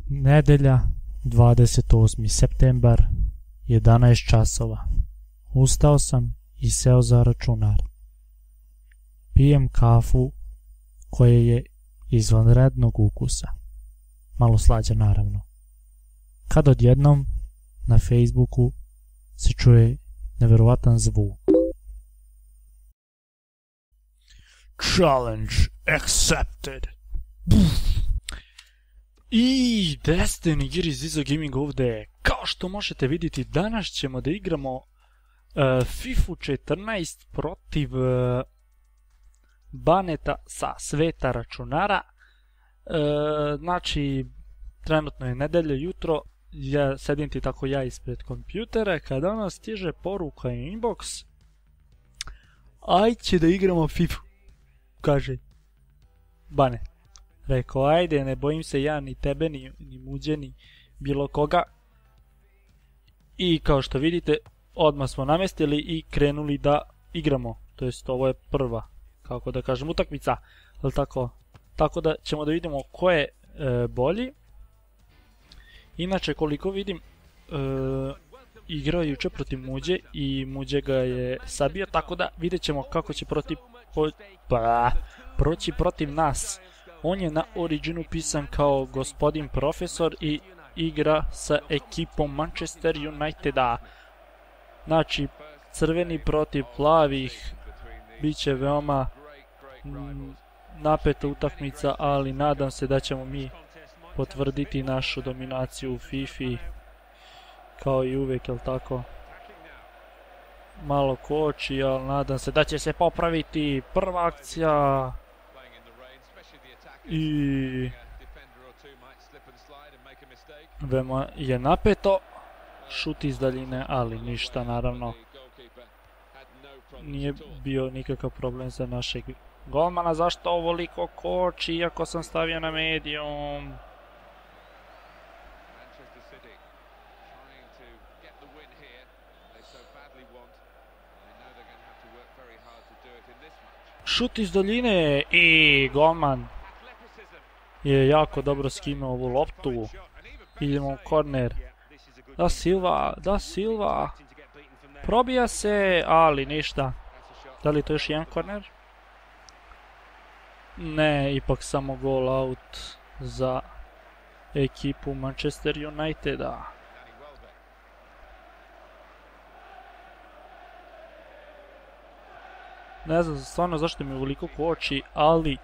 Nedelja, 28. septembar, 11 časova. Ustao sam i seo za računar. Pijem kafu koje je izvanrednog ukusa. Malo slađa naravno. Kad odjednom na Facebooku se čuje neverovatan zvuk. Challenge accepted. I Destiny Gears Izo Gaming ovdje. Kao što možete vidjeti, danas ćemo da igramo FIFA 14 protiv Baneta sa sveta računara. Znači, trenutno je nedelja jutro, ja sedim ti tako ja ispred kompjutera, kada ono stiže poruka inbox, ajde da igramo FIFA, kaže Bane. Rekao, ajde, ne bojim se ja ni tebe, ni Muđe, ni bilo koga. I kao što vidite, odmah smo namestili i krenuli da igramo. To jest, ovo je prva, kako da kažem, utakmica. Ali tako da ćemo da vidimo ko je bolji. Inače, koliko vidim, igrao je juče protiv Muđe i Muđe ga je sabio, tako da vidjet ćemo kako će proći protiv nas. On je na Originu pisan kao gospodin profesor i igra sa ekipom Manchester Uniteda. Znači, crveni protiv plavih, bit će veoma napeta utakmica, ali nadam se da ćemo mi potvrditi našu dominaciju u FIFA, kao i uvijek, jel tako? Malo koči, ali nadam se da će se popraviti. Prva akcija i veoma je napeto. Šut iz daljine, ali ništa, naravno nije bio nikakav problem za našeg golmana. Zašto ovoliko koči, iako sam stavio na medium? Šut iz daljine i golman je jako dobro skinuo ovu loptu. Idemo u korner. Da Silva. Probija se, ali ništa. Da li to još jedan korner? Ne, ipak samo goal out za ekipu Manchester Uniteda. Ne znam stvarno zašto mi ovoliko koči, ali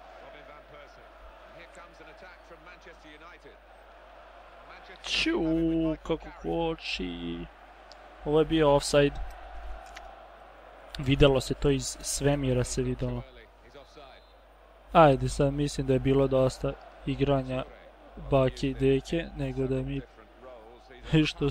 kako koči. Ovo je bio offside. Videlo se to, iz svemira se videlo. Ajde, sad mislim da je bilo dosta igranja bake i deke, nego da mi što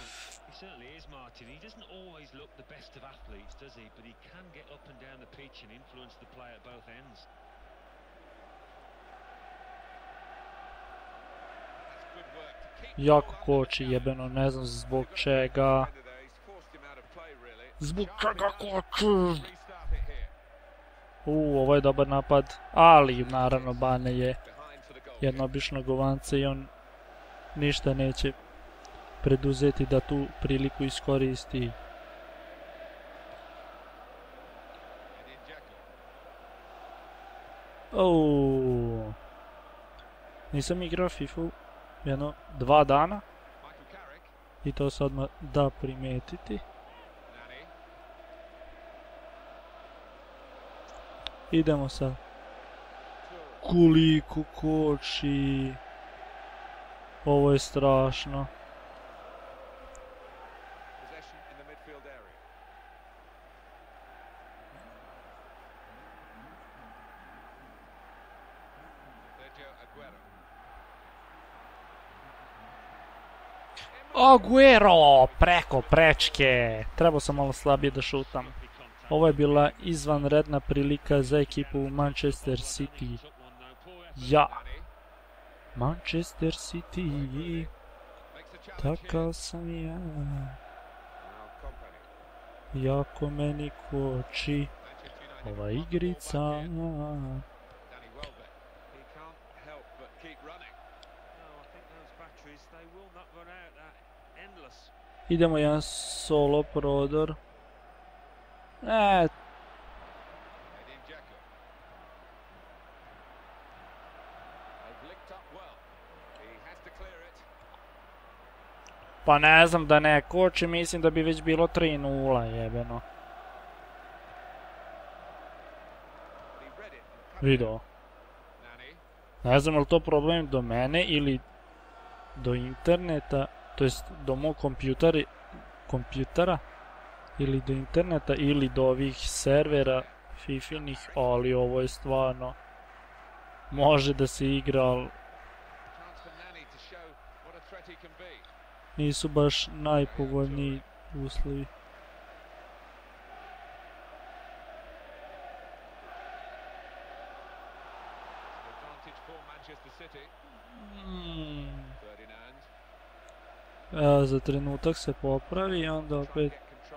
jako koči, jebeno, ne znam zbog čega. Zbog čega koči? Ovo je dobar napad, ali naravno Bane je jedno obično govance i on ništa neće preduzeti da tu priliku iskoristi. Nisam igrao FIFA jedno 2 dana i to se odmah da primetiti. Idemo sad. Koliko koči. Ovo je strašno. Aguero! Preko prečke. Trebao sam malo slabije da šutam. Ovo je bila izvanredna prilika za ekipu Manchester City. Manchester City. Takav sam ja. Jako meni koči ova igrica. Idemo jedan solo prodor. Pa ne znam da ne koči, mislim da bi već bilo 3-0 jebeno. Vidio. Ne znam je li to problem do mene ili do interneta, to jest do mog kompjutera ili do interneta ili do ovih servera fifinih, ali ovo je stvarno može da se igra, ali nisu baš najpovoljniji uslovi. Za trenutak se popravi i onda opet...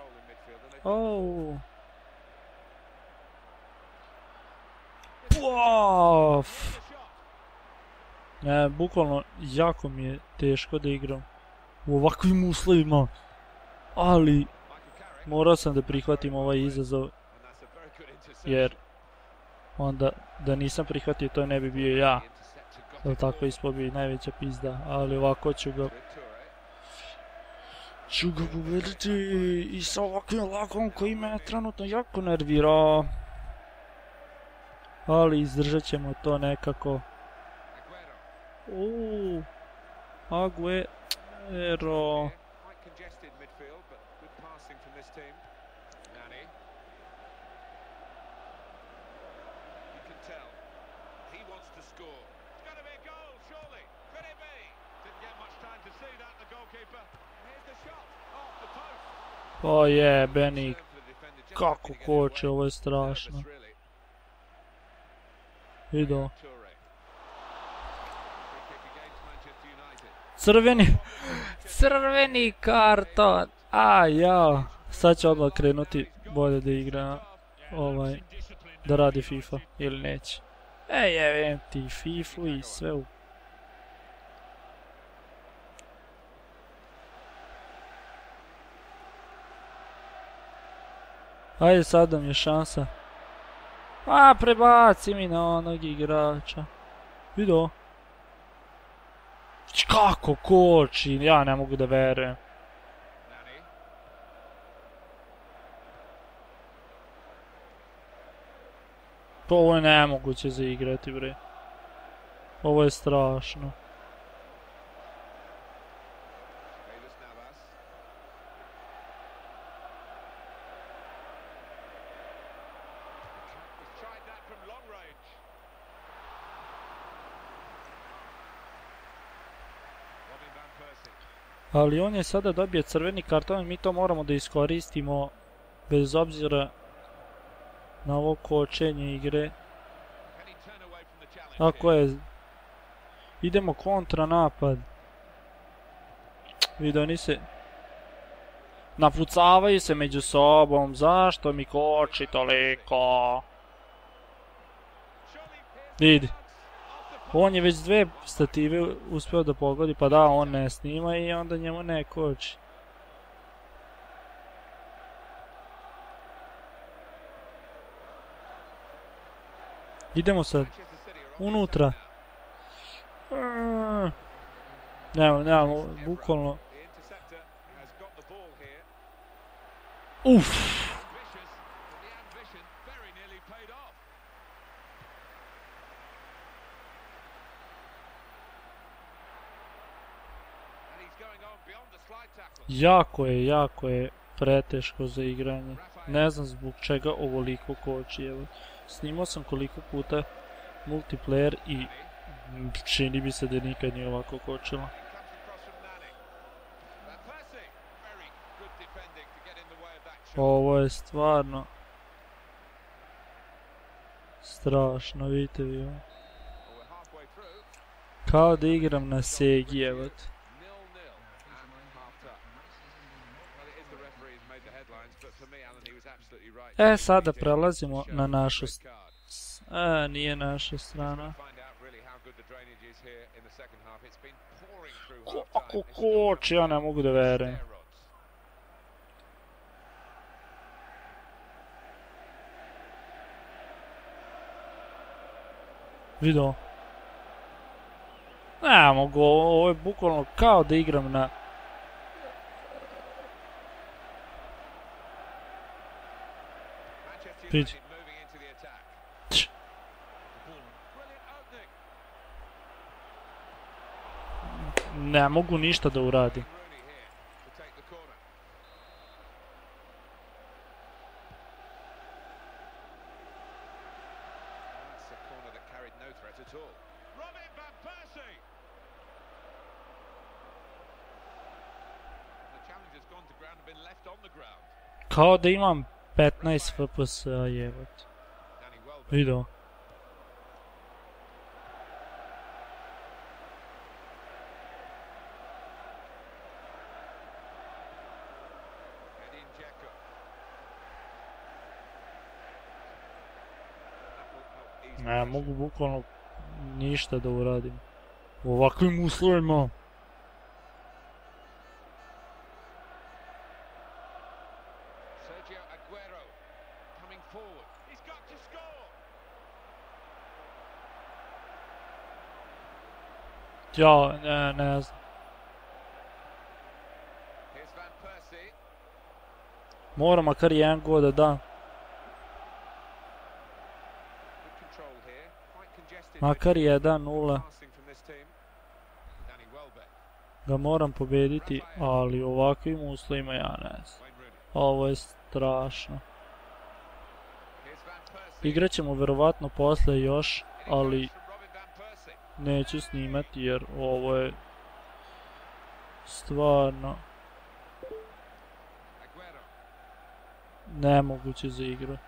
Puf! Bukvalno jako mi je teško da igram u ovakvim uslovima, ali morao sam da prihvatim ovaj izazov, jer onda da nisam prihvatio to ne bi bio ja, jer tako ispod bi najveća pizda, ali ovako ću ga pobediti i sa ovakvim lagom koji me trenutno jako nervira, ali izdržat ćemo to nekako. Aguero. O jebeni, kako koče, ovo je strašno. Vidio. Crveni karton, ja. Sad će odmah krenuti bolje da igra, da radi FIFA, ili neće. Jebem ti FIFA i sve u... Ajde, sad nam je šansa. Prebaci mi na onog igrača. Vidio? Kako koči, ja ne mogu da verujem. Ovo je nemoguće za igrati, bre. Ovo je strašno. Ali on je sada dobio crveni karton i mi to moramo da iskoristimo bez obzira na ovo kočenje igre. Tako je. Idemo kontra napad. Vidio, oni se napucavaju se među sobom. Zašto mi koči toliko? Vidi. On je već 2 stative uspeo da pogodi, pa da, on ne snima i onda njemu ne koči. Idemo sad. Unutra. Nemamo, bukvalno. Uff. Jako je preteško za igranje. Ne znam zbog čega ovoliko koči, evo. Snimao sam koliko puta multiplayer i čini mi se da nikad nije ovako kočilo. Ovo je stvarno strašno, vidite vi ovo. Kao da igram na Segi, evo. Sada prelazimo na našu... nije naša strana. Kako koči, ja ne mogu da verujem. Vidio? Ne mogu, ovo je bukvalno kao da igram na... Vidi. Ne mogu ništa da uradim. Kao da imam 15 FPS, jebat. Vidio. Ne mogu bukvalno ništa da uradim u ovakvim uslovima. Ja, ne znam. Moram makar jedan gol da dam. Makar 1-0. Ga moram pobediti, ali u ovakvim uslovima ja ne znam. Ovo je strašno. Igraćemo verovatno posle još, ali neću snimati jer ovo je stvarno nemoguće za igru.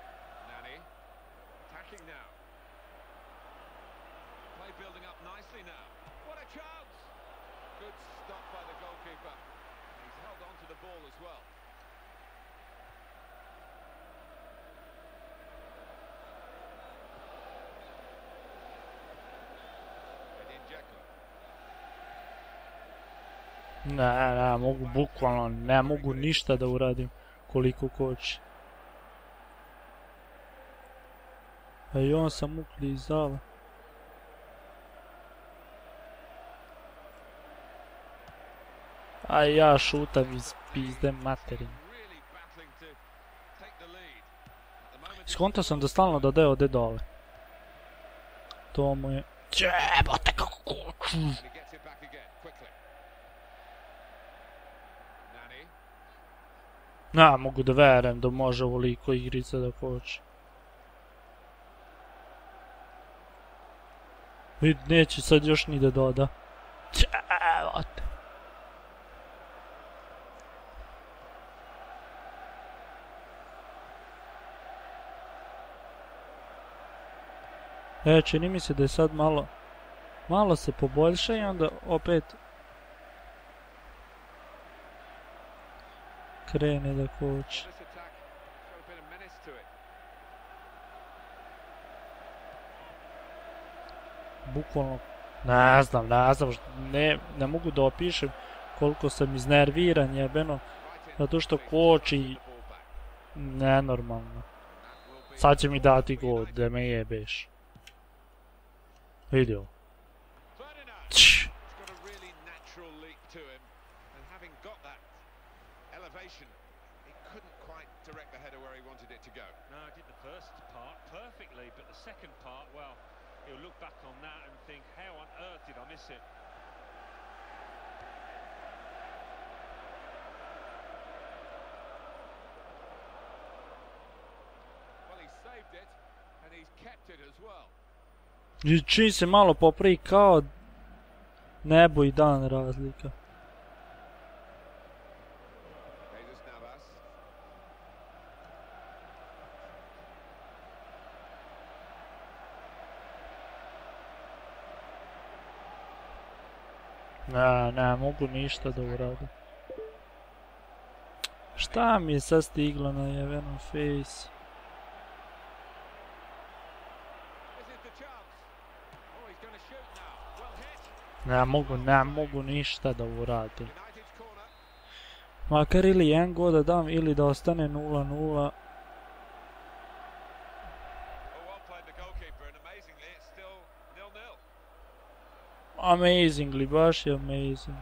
Ne mogu bukvalno, ne mogu ništa da uradim koliko koči. A i on sam uklizava. A ja šutam iz pizde materine. Skontao sam da stalno dodaje ode dole. To mu je... Jebote kako koču! Ne mogu da verujem da može ovoliko igrica da koči. Vid, neće sad još ni da doda. Jebote. Čini mi se da je sad malo se poboljša i onda opet krene da koči. Bukvalno, ne znam, ne mogu da opišem koliko sam iznerviran jebeno, zato što koči nenormalno. Sad će mi dati gol, da me jebeš. Vidio. He'll look back on that and think, how on earth did I miss it? Well, he saved it and he's kept it as well. I čim se malo popravi kao nebo i dan razlika. Ne mogu ništa da uradim. Šta mi je sad stiglo na jevenom face? Ne mogu ništa da uradim. Makar ili jedan gol da dam ili da ostane 0-0. Amazingly, baš je amazing.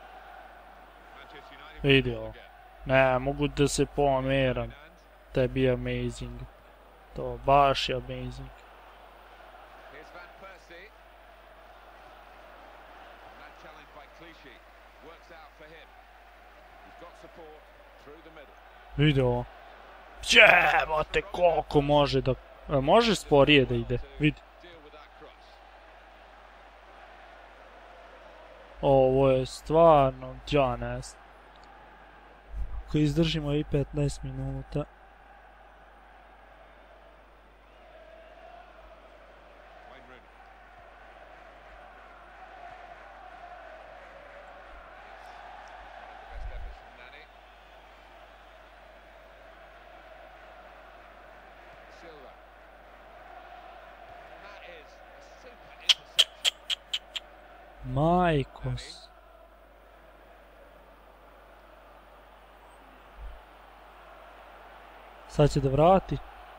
Vidi ovo. Ne, mogu da se pomeram. Tebi je amazing. To baš je amazing. Vidi ovo. Jebote, koliko može da... Može sporije da ide, vidi. Ovo je stvarno džanest. Ako izdržimo i 15 minuta. Majkos. Sad će da vrati.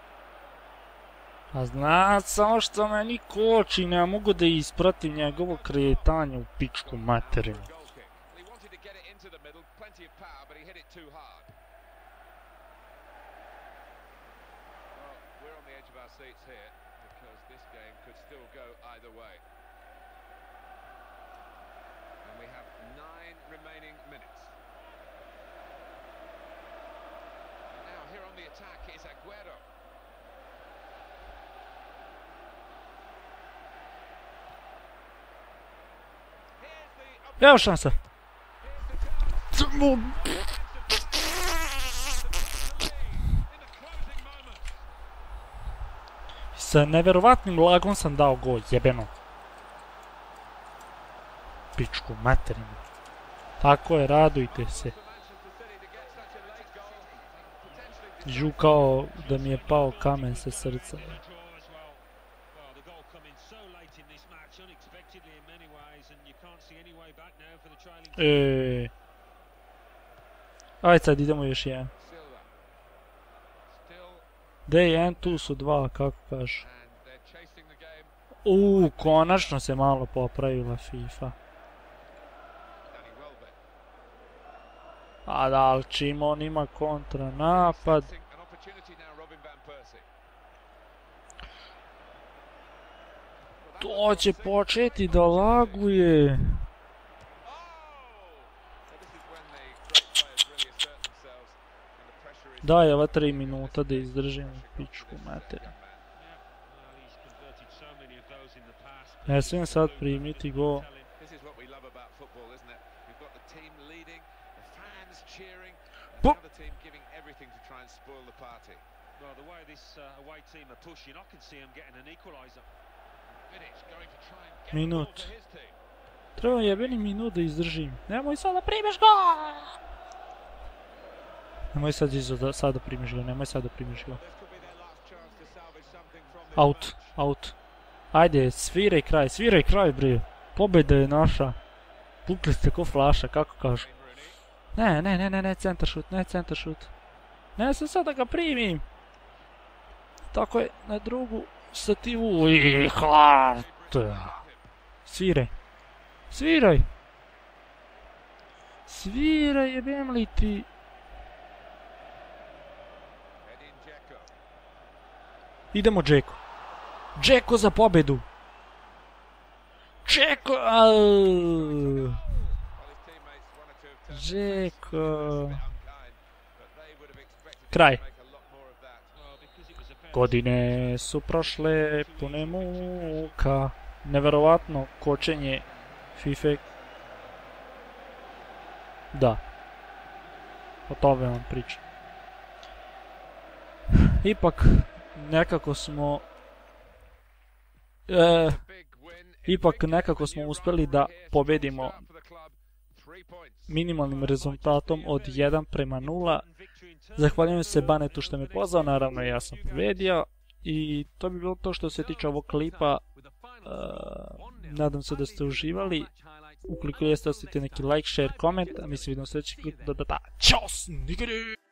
A zna samo što meni koči, ne mogu da ispratim njegovo kretanje u pičku materinu. Evo šansa. Sa neverovatnim lagom sam dao gol, jebeno. Pičku materinu. Tako je, radujte se. Žu kao da mi je pao kamen sa srca. Ajde sad idemo još jedan. Gde je jedan, tu su dva, kako kažu. Konačno se malo popravila FIFA. A da, ali čim on ima kontranapad. To će početi da laguje. Daj ova 3 minuta da izdržim pičku materiju. Ne smijem sad primiti gol. Pup! Minut. Treba jebeni minut da izdržim. Nemoj sad da primiš gol! Nemoj sad da primiš ga, nemoj sad da primiš ga. Out. Ajde, sviraj kraj bre. Pobjeda je naša. Pukli ste ko flaša, kako kažu. Ne, centar šut. Ne sam sad da ga primim. Tako je, na drugu stativu. Sviraj, jebem li ti. Idemo Džeko. Džeko za pobjedu. Džeko. Kraj. Godine su prošle pune muka. Neverovatno kočenje FIFA. Da. O tome vam pričam. Ipak nekako smo uspjeli da pobedimo minimalnim rezultatom od 1:0. Zahvaljujem se Banetu što me pozvao, naravno ja sam pobedio i to bi bilo to što se tiče ovog klipa. Nadam se da ste uživali. Ukoliko jeste, ostavite neki like, share, koment, a mi se vidimo u sledećem klipu. Ćao, nigeri!